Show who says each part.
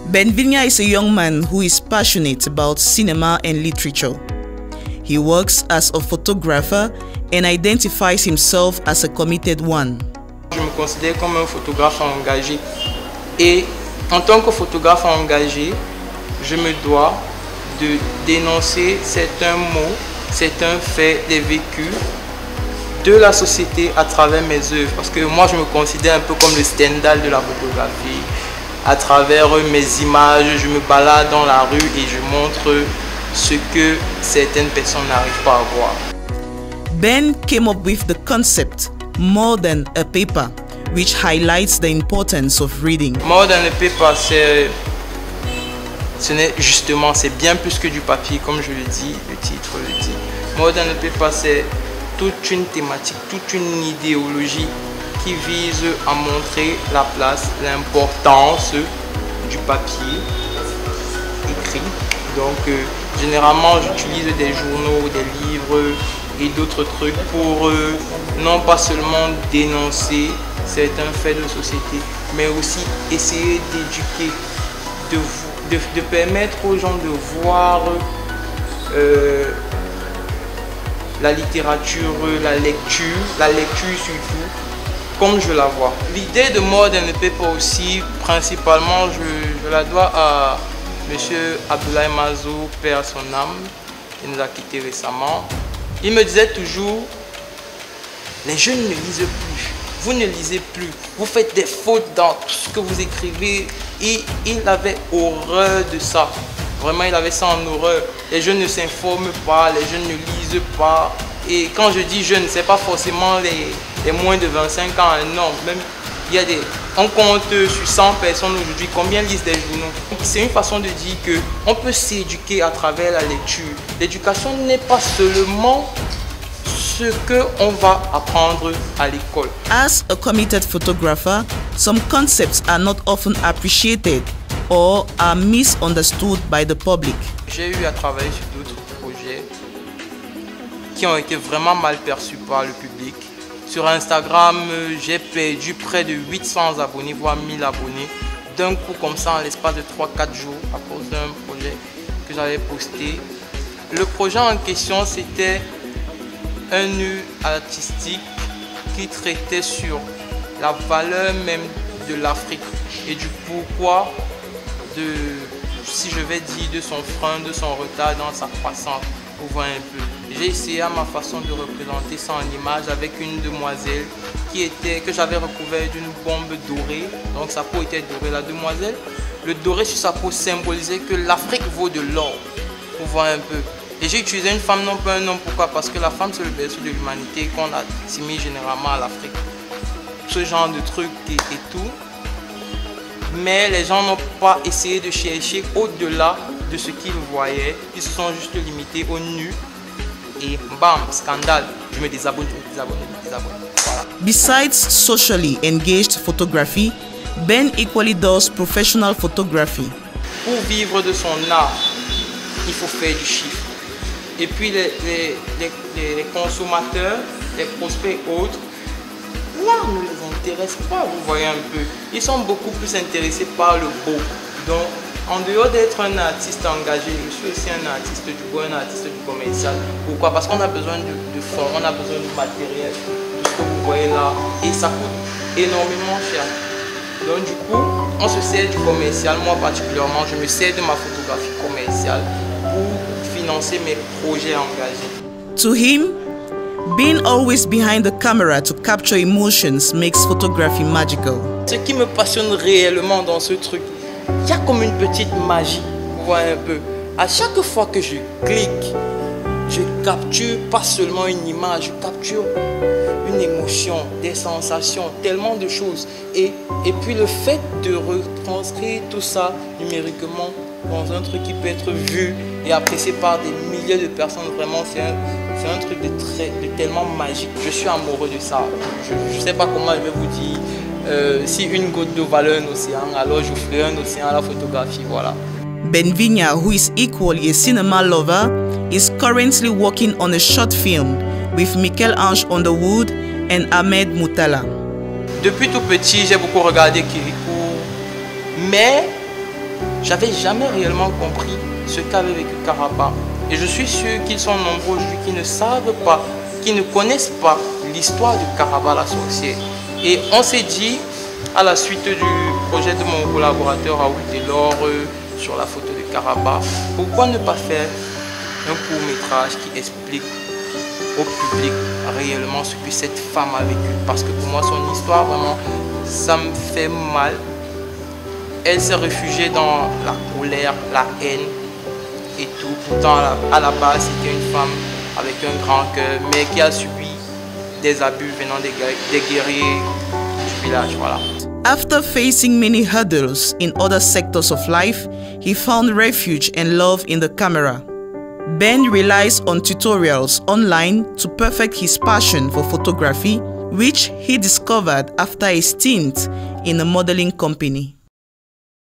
Speaker 1: Ben Vigna is a young man who is passionate about cinema and literature. He works as a photographer and identifies himself as a committed one.
Speaker 2: Je me considère comme un photographe engagé. Et en tant que photographe engagé, je me dois de dénoncer certains mots, certains faits, des vécus de la société à travers mes œuvres. Parce que moi, je me considère un peu comme le Stendhal de la photographie. À travers mes images, je me balade dans la rue et je montre ce que certaines personnes n'arrivent pas à voir.
Speaker 1: Ben came up with the concept More Than a Paper, which highlights the importance of reading.
Speaker 2: More Than a Paper, c'est bien plus que du papier, comme je le dis, le titre le dit. More Than a Paper, c'est toute une thématique, toute une idéologie qui vise à montrer la place, l'importance du papier écrit. Donc, généralement, j'utilise des journaux, des livres et d'autres trucs pour non pas seulement dénoncer certains faits de société, mais aussi essayer d'éduquer, de permettre aux gens de voir la littérature, la lecture surtout, comme je la vois. L'idée de More Than a Paper aussi, principalement, je la dois à M. Abdoulaye Mazo, paix à son âme, qui nous a quittés récemment. Il me disait toujours, les jeunes ne lisent plus, vous ne lisez plus, vous faites des fautes dans tout ce que vous écrivez. Et il avait horreur de ça. Vraiment, il avait ça en horreur. Les jeunes ne s'informent pas, les jeunes ne lisent pas. Et quand je dis jeunes, ce n'est pas forcément les moins de 25 ans, non. Même, il y a on compte sur 100 personnes aujourd'hui, combien lisent des journaux? C'est une façon de dire qu'on peut s'éduquer à travers la lecture. L'éducation n'est pas seulement ce qu'on va apprendre à l'école.
Speaker 1: As a committed photographer, some concepts are not often appreciated or are misunderstood by the public.
Speaker 2: J'ai eu à travailler sur d'autres projets qui ont été vraiment mal perçus par le public. Sur Instagram, j'ai perdu près de 800 abonnés, voire 1000 abonnés, d'un coup comme ça, en l'espace de 3-4 jours, à cause d'un projet que j'avais posté. Le projet en question, c'était un nu artistique qui traitait sur la valeur même de l'Afrique et du pourquoi, si je vais dire, de son frein, de son retard dans sa croissance. Vous voyez un peu. J'ai essayé à ma façon de représenter ça en image avec une demoiselle que j'avais recouverte d'une bombe dorée. Donc sa peau était dorée. La demoiselle, le doré sur sa peau symbolisait que l'Afrique vaut de l'or. Vous voyez un peu. Et j'ai utilisé une femme, non pas un homme. Pourquoi? Parce que la femme, c'est le berceau de l'humanité qu'on assimile généralement à l'Afrique. Ce genre de trucs et tout. Mais les gens n'ont pas essayé de chercher au-delà de ce qu'ils voyaient. Ils se sont juste limités au nu. Et bam, scandale. Je me désabonne, Voilà.
Speaker 1: Besides socially engaged photography, Ben equally does professional photography.
Speaker 2: Pour vivre de son art, il faut faire du chiffre. Et puis les consommateurs, les prospects autres, l'art ne les intéresse pas, vous voyez un peu. Ils sont beaucoup plus intéressés par le beau. Donc, en dehors d'être un artiste engagé, je suis aussi un artiste du beau, un artiste du commercial. Pourquoi? Parce qu'on a besoin de fonds, on a besoin de matériel, tout ce que vous voyez là. Et ça coûte énormément cher. Donc du coup, on se sert du commercial. Moi particulièrement, je me sers de ma photographie commerciale pour financer mes projets engagés.
Speaker 1: To him, being always behind the camera to capture emotions makes photography magical.
Speaker 2: Ce qui me passionne réellement dans ce truc, il y a comme une petite magie, vous voyez un peu. À chaque fois que je clique, je capture pas seulement une image, je capture une émotion, des sensations, tellement de choses. Et puis le fait de retranscrire tout ça numériquement dans un truc qui peut être vu et apprécié par des milliers de personnes, vraiment c'est un truc de tellement magique. Je suis amoureux de ça. Je ne sais pas comment je vais vous dire. Si une goutte d'eau valait un océan, alors je ferai un océan à la photographie, voilà.
Speaker 1: Ben Vigna, who is equally a cinema lover, is currently working on a short film with Michel-Ange Underwood and Ahmed Moutala.
Speaker 2: Depuis tout petit, j'ai beaucoup regardé Kirikou, mais j'avais jamais réellement compris ce qu'avait vécu Karaba. Et je suis sûr qu'ils sont nombreux aujourd'hui qui ne savent pas, qui ne connaissent pas l'histoire de Karaba la sorcière. Et on s'est dit, à la suite du projet de mon collaborateur Raoul Delors sur la photo de Karaba, pourquoi ne pas faire un court-métrage qui explique au public réellement ce que cette femme a vécu? Parce que pour moi, son histoire, vraiment, ça me fait mal. Elle s'est réfugiée dans la colère, la haine et tout. Pourtant, à la base, c'était une femme avec un grand cœur, mais qui a subi des abus venant des guerriers du village. Voilà.
Speaker 1: After facing many hurdles in other sectors of life, he found refuge and love in the camera. Ben relies on tutorials online to perfect his passion for photography, which he discovered after a stint in a modeling company.